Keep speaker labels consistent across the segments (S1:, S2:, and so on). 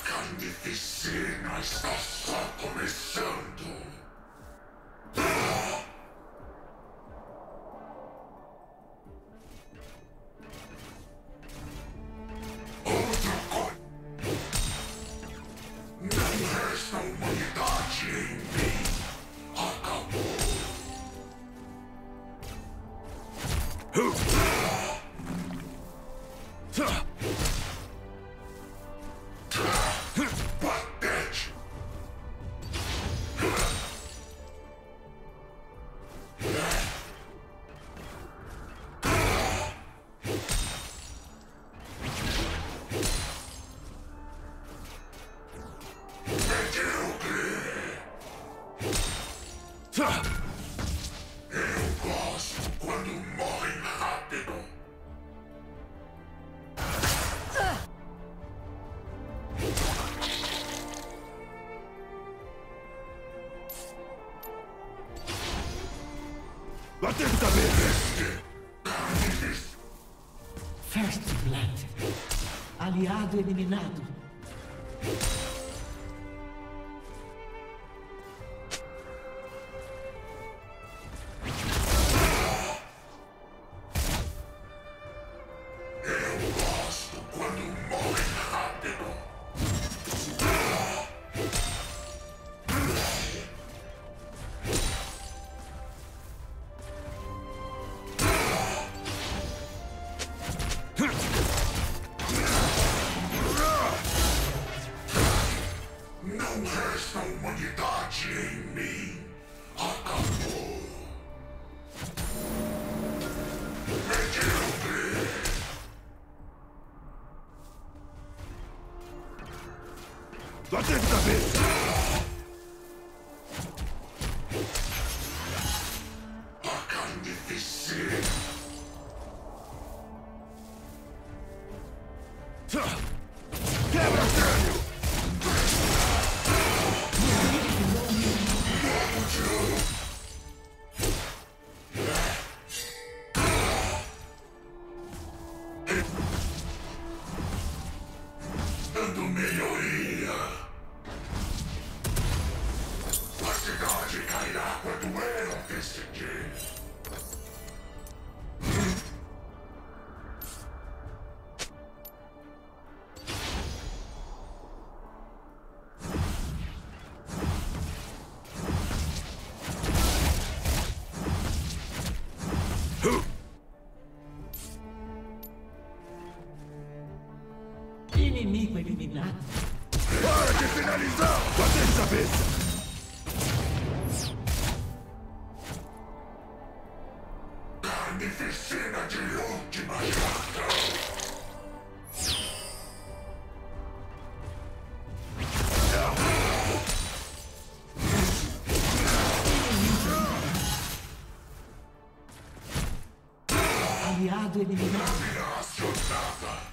S1: Carnificina está só começando. Outra coisa. Não resta humanidade em mim. Acabou. Patético. Eu gosto quando morrem rápido.
S2: Batendo cabeça!
S3: First Blood. Aliado eliminado.
S1: Eu gosto quando morrem rápido. Não resta humanidade em mim. Acabou. Medíocre.
S2: Batendo cabeça!
S1: A carnificina.
S2: Quebra crânio!
S1: Dando melhoria. A cidade cairá quando eu decidir.
S3: Inimigo eliminado.
S2: Hora de finalizar! Batendo cabeça!
S1: Carnificina de última geração.
S3: Aliado eliminado.
S1: Acionada.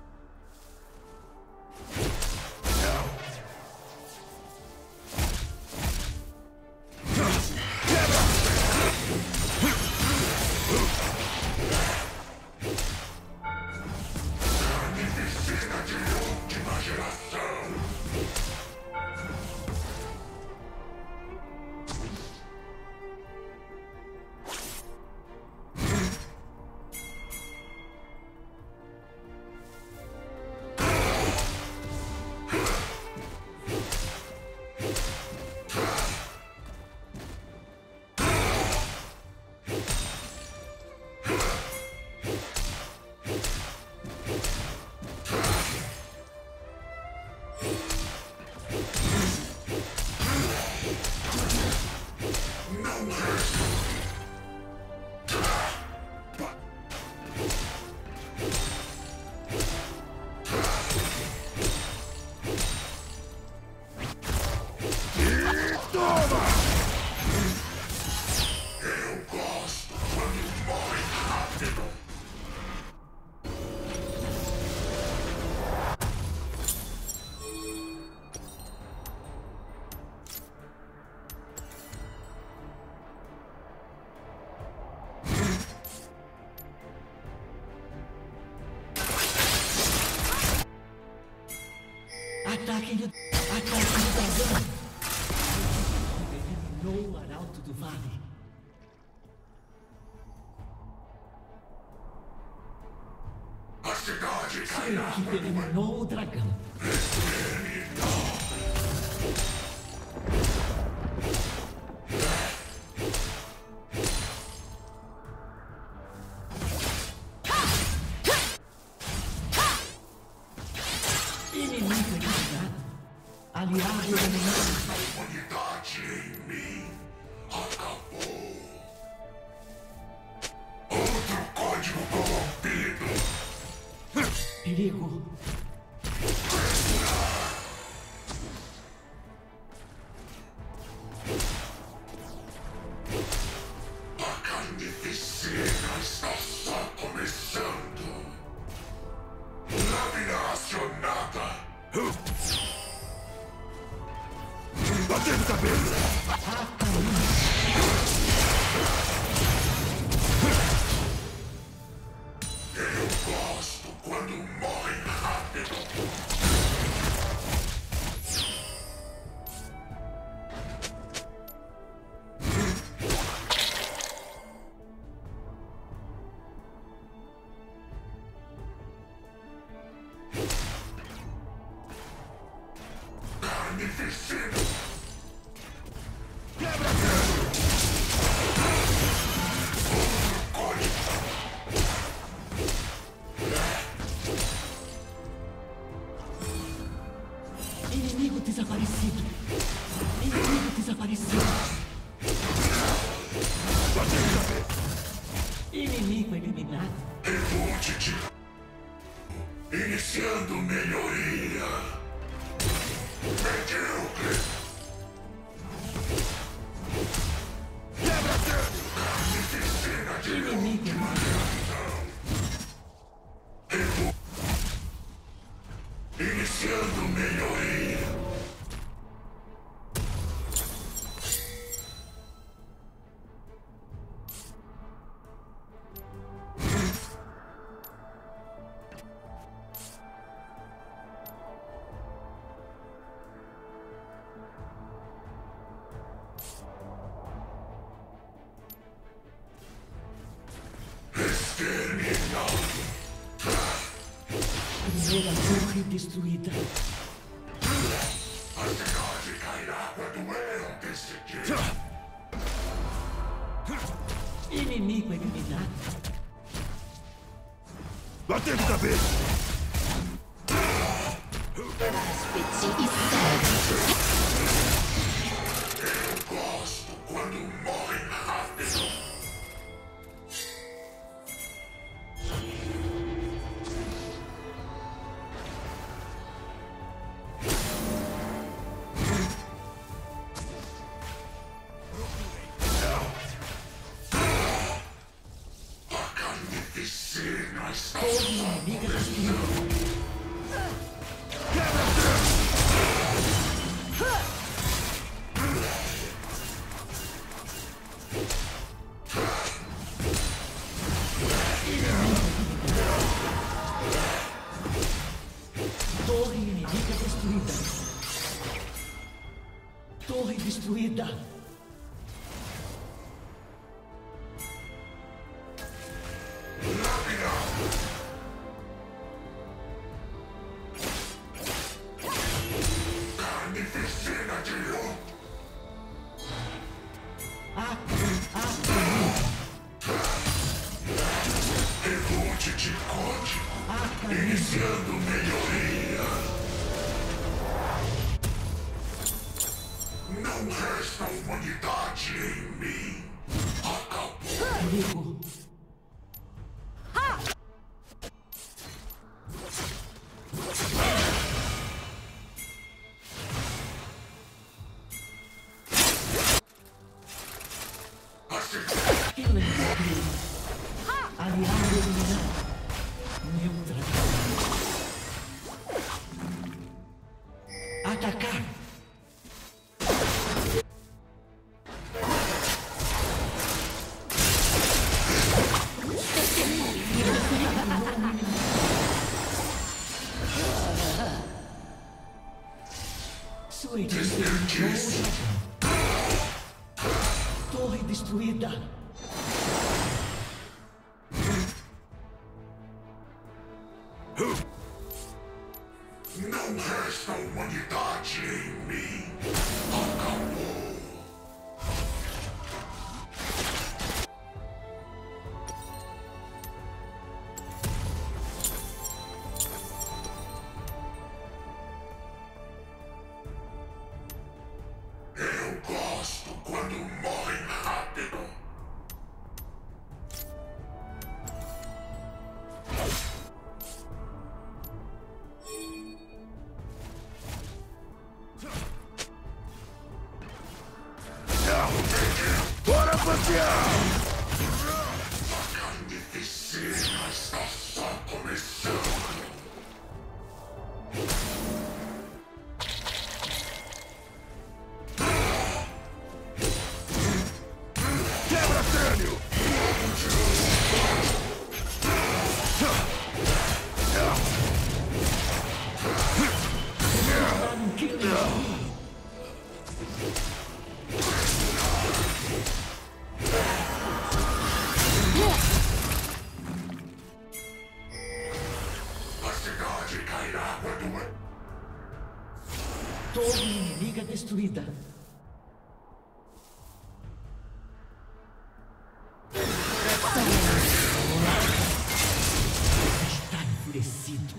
S1: Carnificina de última geração.
S3: Ataquem o dragão! Eliminou o arauto do vale.
S1: A cidade
S3: Sua
S1: cairá.
S3: equipe eliminou o dragão. Inimigo eliminado. Aliado eliminado.
S1: A humanidade em mim acabou. Outro código corrompido.
S3: Perigo.
S1: A carnificina está só começando. Lâmina acionada.
S2: Batemos a besta!
S1: Eu gosto quando morrem rápido. Carnificina.
S3: Inimigo desaparecido. Inimigo desaparecido.
S2: Batemos a besta!
S3: Inimigo eliminado.
S1: Reboot de... Iniciando melhoria. Medíocre. Carnificina de...
S3: Inimigo eliminado.
S1: Iniciando melhoria. Exterminado.
S3: Primeira torre destruída.
S1: A cidade cairá quando eu decidir.
S3: Inimigo eliminado.
S2: Batemos a besta!
S1: Eu gosto quando morrem rápido. A carnificina está...
S3: Torre inimiga destruída. Torre inimiga destruída. Torre destruída.
S1: Carnificina de luz. Reboot de código. Iniciando melhoria. Não resta humanidade em mim. Acabou.
S3: Perigo.
S1: A cidade...
S3: Killing spree. Aliado eliminado. Neutral. Atacar. destruída.
S1: Não resta humanidade em mim. Acabou. Eu gosto quando morrem rápido.
S2: Bora passear!
S1: A carnificina está só começando.
S2: Quebra crânio!
S1: A cidade cairá quando é.
S3: Torre inimiga destruída. Está enfurecido.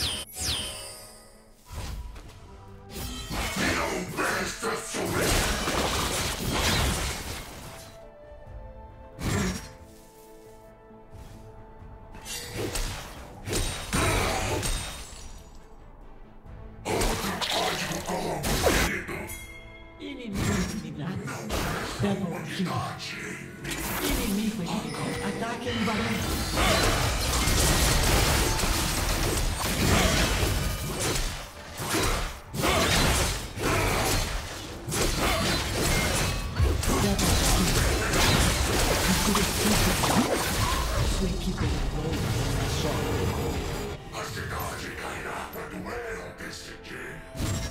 S1: Não presta sobre. Outro código corrompido.
S3: Inimigo eliminado. Double kill. Inimigo eliminado. Ataque no barão. Sua equipe levou só.
S1: A cidade cairá quando eu decidir.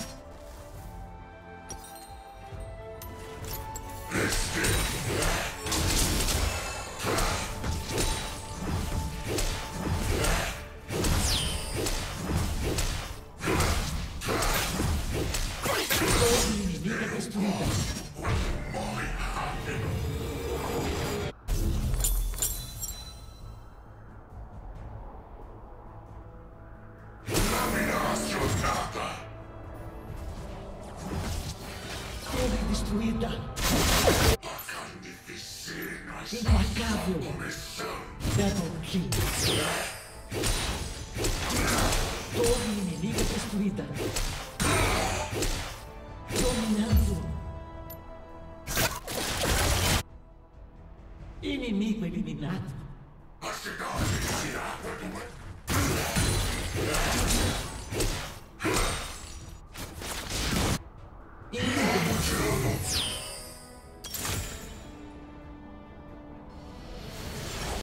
S3: Torre inimiga destruída.
S1: Morre rápido. Na minha jornada.
S3: Torre destruída.
S1: A carnificina está
S3: Implacável.
S1: começando.
S3: Double kill. Torre inimiga destruída. Dominando. Inimigo eliminado.
S1: A cidade cairá quando